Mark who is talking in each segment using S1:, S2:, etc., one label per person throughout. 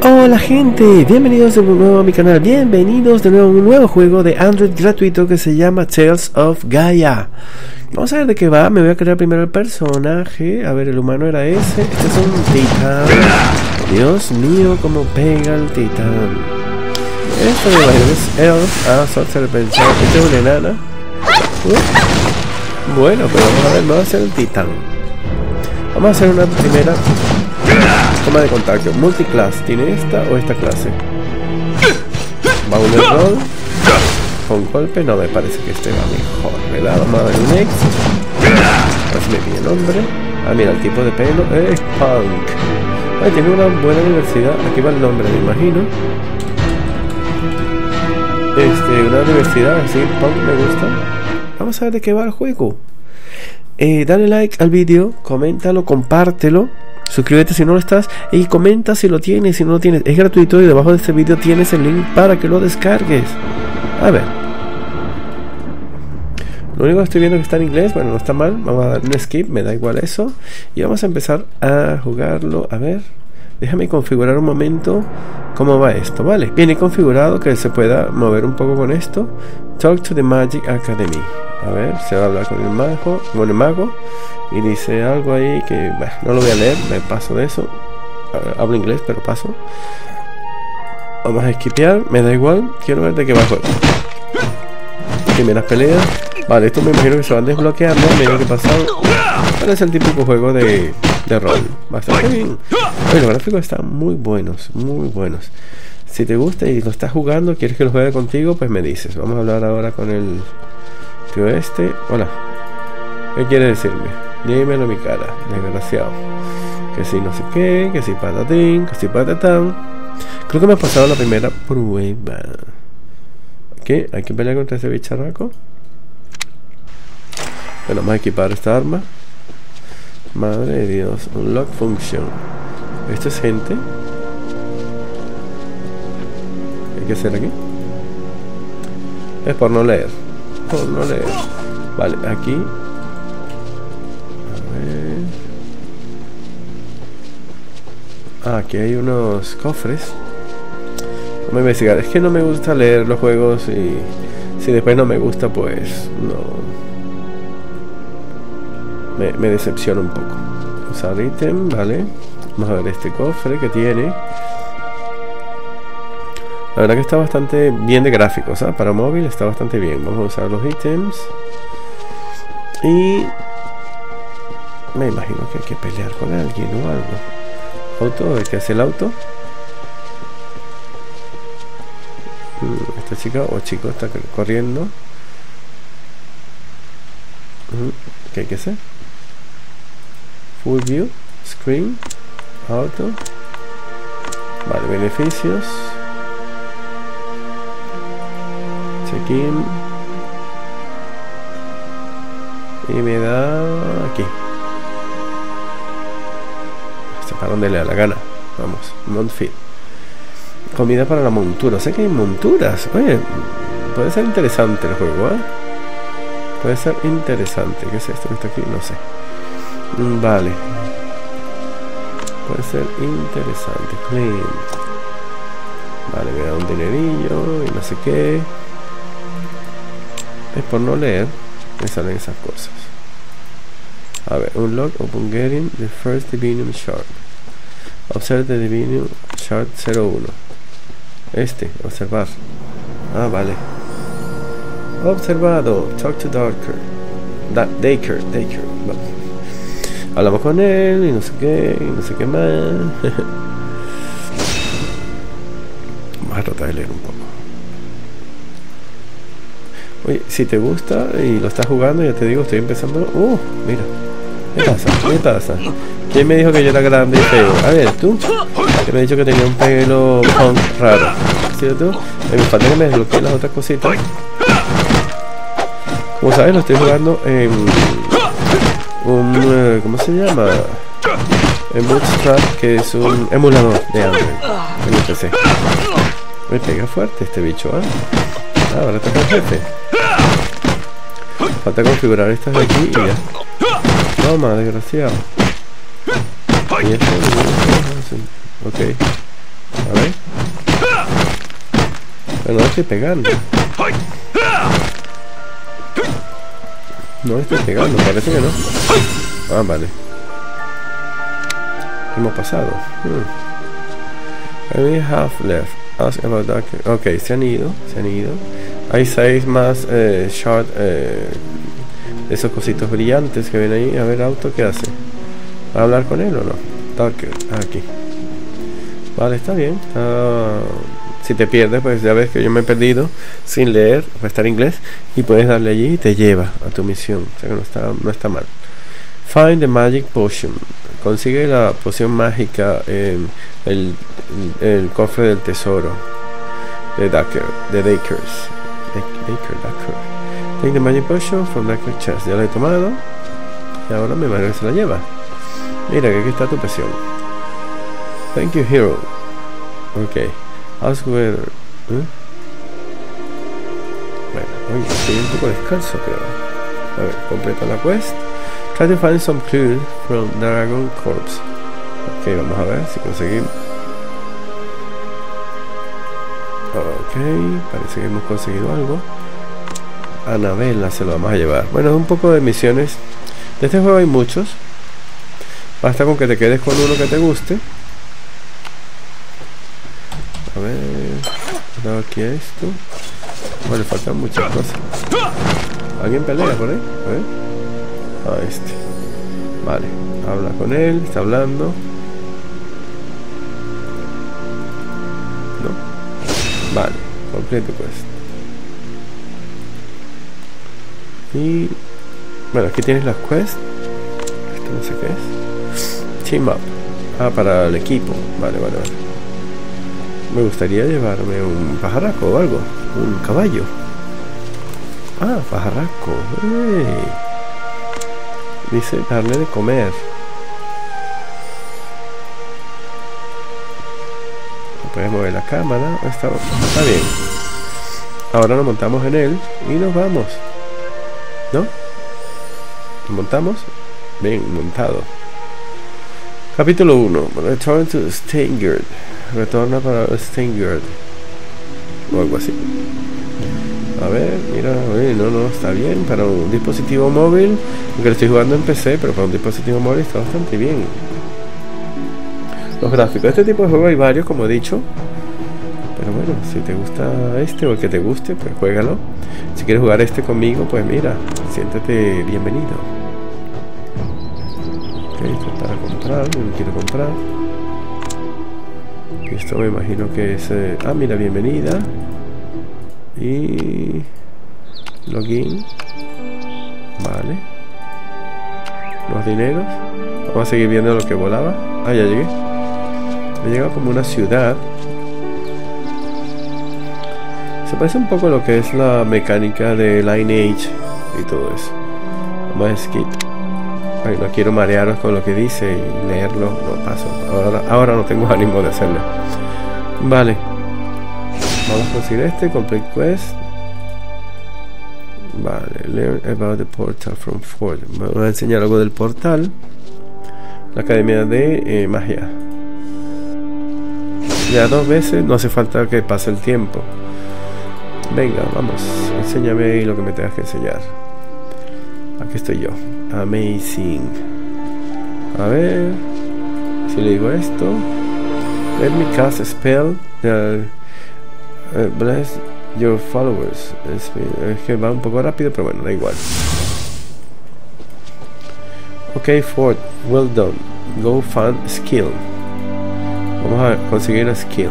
S1: Hola gente, bienvenidos de nuevo a mi canal, bienvenidos de nuevo a un nuevo juego de Android gratuito que se llama Tales of Gaia. Vamos a ver de qué va. Me voy a crear primero el personaje. A ver, el humano era ese. Este es un titán. Dios mío, cómo pega el titán. Esto de baile es Elf. Ah, Sorcerer pensaba que este es una enana. Bueno, pero vamos a ver, vamos a hacer el titán. Vamos a hacer una primera toma de contacto. Multiclass, ¿tiene esta o esta clase? Baúl de rol. Con golpe, no, me parece que este va mejor, ¿verdad? Vamos a ver un ex. A ver si me pide el nombre. Ah, mira, el tipo de pelo es punk. Ay, tiene una buena universidad. Aquí va el nombre, me imagino. Una universidad, así, punk me gusta. Vamos a ver de qué va el juego. Dale like al vídeo, coméntalo, compártelo. Suscríbete si no lo estás y comenta si lo tienes, si no lo tienes. Es gratuito y debajo de este vídeo tienes el link para que lo descargues. A ver. Lo único que estoy viendo que está en inglés, bueno, no está mal. Vamos a dar un skip, me da igual eso. Y vamos a empezar a jugarlo. A ver, déjame configurar un momento cómo va esto, ¿vale? Viene configurado que se pueda mover un poco con esto. Talk to the Magic Academy. A ver, se va a hablar con el mago. Y dice algo ahí que, bueno, no lo voy a leer, me paso de eso. Hablo inglés, pero paso. Vamos a esquipear, me da igual. Quiero ver de qué va el juego. Primeras peleas. Vale, esto me imagino que se van desbloqueando a medida que pasado. Pero es el típico juego de rol. Bastante bien. Oye, los gráficos están muy buenos, muy buenos. Si te gusta y lo estás jugando, quieres que lo juegue contigo, pues me dices. Vamos a hablar ahora con el tío este. Hola. ¿Qué quiere decirme? Dímelo en mi cara, desgraciado. Que si no sé qué, que si patatín, que si patatán. Creo que me ha pasado la primera prueba. ¿Qué? ¿Hay que pelear contra ese bicharraco? Bueno, vamos a equipar esta arma. Madre de Dios, unlock function. ¿Esto es gente? ¿Qué hay que hacer aquí? Es por no leer. Por no leer. Vale, aquí. Aquí hay unos cofres. Vamos a investigar. Es que no me gusta leer los juegos y si después no me gusta, pues no. Me decepciona un poco. Usar ítem, vale. Vamos a ver este cofre que tiene. La verdad que está bastante bien de gráficos, ¿sabes? Para móvil está bastante bien. Vamos a usar los ítems. Y me imagino que hay que pelear con alguien o algo. Auto, ¿qué hace el auto? Esta chica o chico está corriendo. ¿Qué hay que hacer? Full view, screen, auto. Vale, beneficios. Check-in. Y me da aquí. Para donde le da la gana. Vamos, Montfit. Comida para la montura. Sé que hay monturas. Oye, puede ser interesante el juego, ¿eh? Puede ser interesante. ¿Qué es esto que está aquí? No sé. Vale. Puede ser interesante. Clean. Vale, me da un dinerillo y no sé qué. Es por no leer. Me salen esas cosas. A ver, unlock upon getting the first Divinium Shard. Observe the Divinium Shard 01. Observar. Ah, vale. Observado. Talk to Darker. Daker. Vale. Hablamos con él y no sé qué, más. Vamos a tratar de leer un poco. Oye, si te gusta y lo estás jugando, ya te digo, estoy empezando. Mira. ¿Qué pasa? ¿Quién me dijo que yo era grande y feo? A ver, tú. Que me ha dicho que tenía un pelo punk raro. ¿Cierto? Me falta que me desbloquee las otras cositas. Como sabes, lo estoy jugando en un... ¿cómo se llama? En Bootstrap, que es un emulador de Android en el PC. Me pega fuerte este bicho, ¿eh? Ahora está el jefe. Falta configurar estas de aquí y ya. Toma, desgraciado. Y esto, ok. A ver. Pero no le estoy pegando. No le estoy pegando, parece que no. Ah, vale. ¿Qué hemos pasado? We have left. Ask about that. Ok, se han ido. Hay 6 más short esos cositos brillantes que ven ahí. A ver, auto, ¿qué hace? ¿Va a hablar con él o no? Tucker, aquí. Vale, está bien. Si te pierdes, pues ya ves que yo me he perdido sin leer, va a estar en inglés, y puedes darle allí y te lleva a tu misión. O sea que no está mal. Find the magic potion. Consigue la poción mágica en el cofre del tesoro de Dacre. Take the magic potion from Dacre chest. Ya la he tomado y ahora me imagino que se la lleva. Mira que aquí está tu poción. Thank you, hero. Ok. Ask whether. Bueno, oye, estoy un poco descalzo, creo. A ver, completa la quest. Try to find some clues from Dragon Corpse. Ok, vamos a ver si conseguimos. Ok, parece que hemos conseguido algo. Anabela se lo vamos a llevar. Bueno, un poco de misiones. De este juego hay muchos. Basta con que te quedes con uno que te guste. A ver, dado aquí a esto. Bueno, le faltan muchas cosas. ¿Alguien pelea por ahí? A ver. Ah, este. Vale, habla con él, está hablando. No. Vale, completo pues. Y bueno, aquí tienes las quests. Esto no sé qué es. Team up. Ah, para el equipo. Vale. Me gustaría llevarme un pajarraco o algo. Un caballo. Ah, pajarraco. Dice darle de comer. Puedes mover la cámara. Está bien. Ahora nos montamos en él y nos vamos. ¿No? ¿Nos montamos? Bien, montado. Capítulo 1. Return to Steingard. Retorna para Steingard. O algo así. A ver, mira, no, está bien. Para un dispositivo móvil, aunque lo estoy jugando en PC, pero para un dispositivo móvil está bastante bien. Los gráficos de este tipo de juego hay varios, como he dicho. Pero bueno, si te gusta este o el que te guste, pues juégalo. Si quieres jugar este conmigo, pues mira, siéntete bienvenido. Ok, esto es para comprar, yo no quiero comprar. Esto me imagino que es... mira, bienvenida. Y... login. Vale. Los dineros. Vamos a seguir viendo lo que volaba. Ah, ya llegué. Me llega como una ciudad. Se parece un poco a lo que es la mecánica de Lineage y todo eso. Vamos a skip. Ay, no quiero marearos con lo que dice y leerlo. No paso. Ahora no tengo ánimo de hacerlo. Vale. Vamos a conseguir este. Complete quest. Vale. Learn about the portal from Ford. Me voy a enseñar algo del portal. La academia de magia. Ya 2 veces. No hace falta que pase el tiempo. Venga, vamos. Enséñame ahí lo que me tengas que enseñar. Aquí estoy yo. Amazing. A ver. Si le digo esto. Let me cast a spell. Bless your followers. Es que va un poco rápido, pero bueno, da igual. Ok, Ford. Well done. Go find skill. Vamos a conseguir a skill.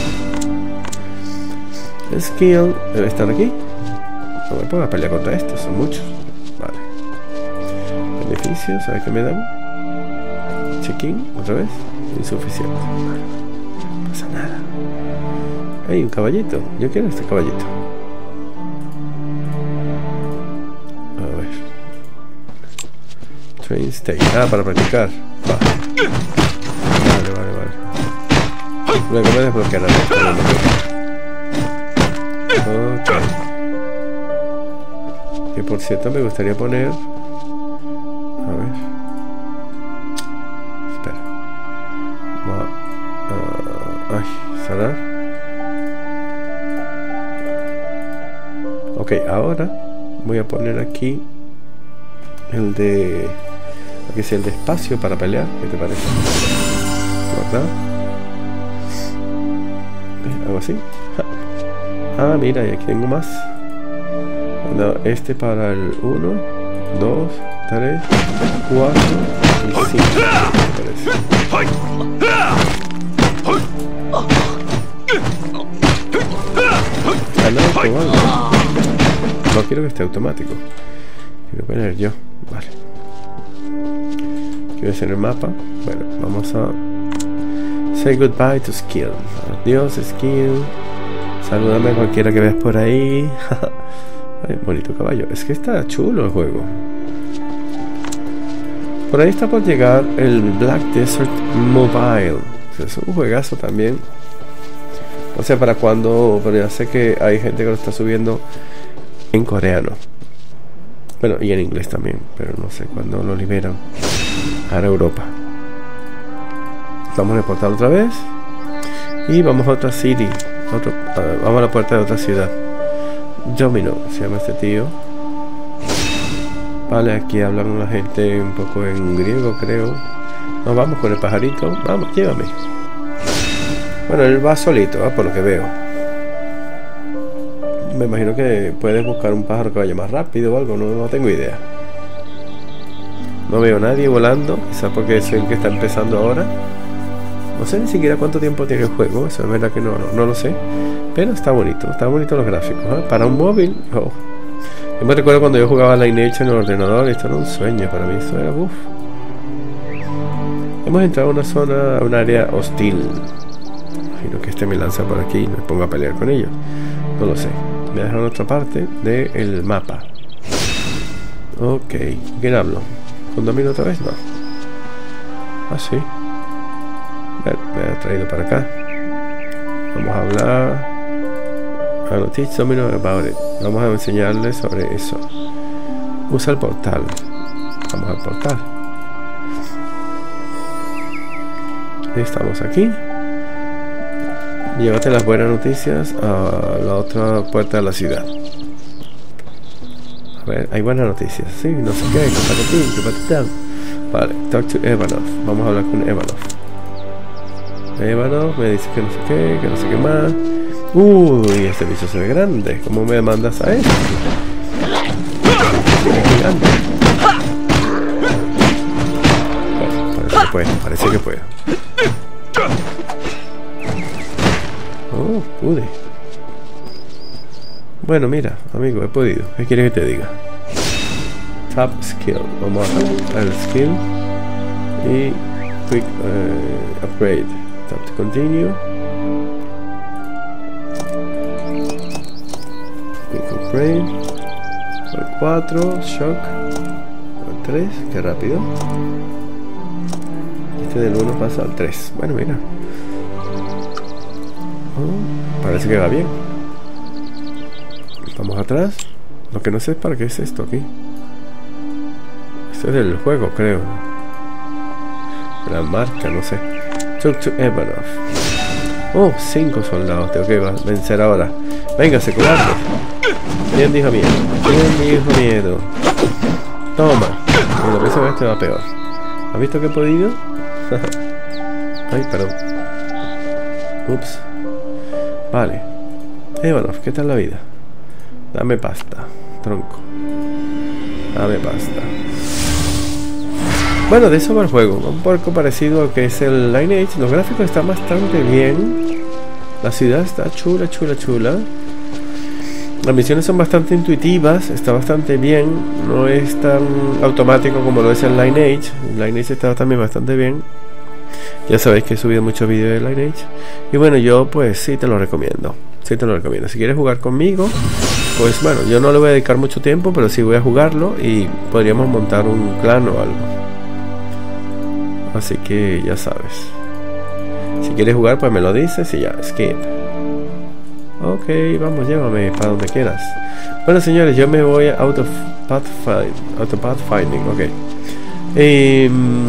S1: Skill debe estar aquí. No me pongo a pelear contra estos, son muchos. Vale. Beneficios, a ver qué me dan. Check-in, otra vez. Insuficiente. Vale. No pasa nada. Hay un caballito. Yo quiero este caballito. A ver. Train station. Para practicar. Va. Vale. Luego me desbloquearán esto. Ok. Que por cierto me gustaría poner. A ver. Espera. Ay, sanar. Ok, ahora voy a poner aquí el de... Aquí es el de espacio para pelear. ¿Qué te parece? ¿Verdad? Algo así. Ah, mira, y aquí tengo más. No, este para el 1, 2, 3, 4 y 5. No quiero que esté automático. Quiero poner yo. Vale. Quiero hacer el mapa. Bueno, vamos a say goodbye to skill. Adiós skill. Salúdame a cualquiera que veas por ahí. Ay, bonito caballo. Es que está chulo el juego. Por ahí está por llegar el Black Desert Mobile. O sea, es un juegazo también. O sea, para cuando... Pero ya sé que hay gente que lo está subiendo en coreano. Bueno, y en inglés también. Pero no sé cuándo lo liberan para Europa. Vamos a reportar otra vez. Y vamos a otra city. Vamos a la puerta de otra ciudad. Domino se llama este tío. Vale, aquí hablan la gente un poco en griego, creo. Nos vamos con el pajarito. Vamos, llévame. Bueno, él va solito, por lo que veo. Me imagino que puedes buscar un pájaro que vaya más rápido o algo, no tengo idea. No veo a nadie volando, quizás porque soy el que está empezando ahora. No sé ni siquiera cuánto tiempo tiene el juego, eso es verdad que no lo sé. Pero está bonito los gráficos, ¿eh? Para un móvil, oh. Yo me recuerdo cuando yo jugaba Lineage en el ordenador, esto era un sueño para mí, esto era uff. Hemos entrado a una zona, a un área hostil. Imagino que este me lanza por aquí y me pongo a pelear con ellos. No lo sé. Me dejaron otra parte del mapa. Ok, ¿quién hablo? ¿Con Domino otra vez? No. Ah, sí. Me ha traído para acá. Vamos a hablar. Teach Domino about it. Vamos a enseñarles sobre eso. Usa el portal. Vamos al portal. Estamos aquí. Llévate las buenas noticias a la otra puerta de la ciudad. A ver, hay buenas noticias. Sí, no sé qué. Vale, talk to Evanov. Vamos a hablar con Evanov. Evanov me dice que no sé qué, que no sé qué más. Uy, este bicho se ve grande. ¿Cómo me mandas a esto? Es gigante. Bueno, parece que puedo. Oh, pude. Bueno, mira, amigo, he podido. ¿Qué quieres que te diga? Tap skill. Vamos a el skill. Y quick upgrade. Tap to continue. Quick upgrade. El 4. Shock. El 3. Qué rápido. Este del 1 pasa al 3. Bueno, mira. Parece que va bien. Vamos atrás. Lo que no sé es para qué es esto aquí. Esto es del juego, creo. La marca, no sé. Talk to Evanov. Oh, 5 soldados. Tengo que vencer ahora. Véngase, cobarde. ¿Quién dijo miedo? ¿Quién dijo miedo? Toma. Y lo que se ve este va peor. ¿Has visto que he podido? Ay, perdón. Ups. Vale. Evanov, ¿qué tal la vida? Dame pasta, tronco. Dame pasta. Bueno, de eso va el juego. Un poco parecido a que es el Lineage. Los gráficos están bastante bien. La ciudad está chula. Las misiones son bastante intuitivas. Está bastante bien. No es tan automático como lo es el Lineage. El Lineage está también bastante bien. Ya sabéis que he subido muchos vídeos de Lineage. Y bueno, yo pues sí te lo recomiendo. Si quieres jugar conmigo, pues bueno, yo no le voy a dedicar mucho tiempo, pero sí voy a jugarlo y podríamos montar un clan o algo. Así que ya sabes. Si quieres jugar, pues me lo dices y ya, skip. Ok, vamos, llévame para donde quieras. Bueno, señores, yo me voy a Auto Pathfinding, ok.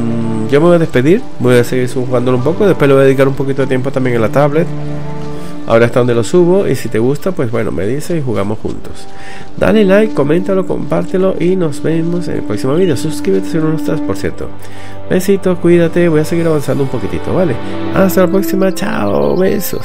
S1: Yo me voy a despedir, voy a seguir jugándolo un poco. Después le voy a dedicar un poquito de tiempo también en la tablet Ahora está donde lo subo y si te gusta, pues bueno, me dices y jugamos juntos. Dale like, coméntalo, compártelo y nos vemos en el próximo video. Suscríbete si no lo estás, por cierto. Besitos, cuídate, voy a seguir avanzando un poquitito, ¿vale? Hasta la próxima, chao, besos.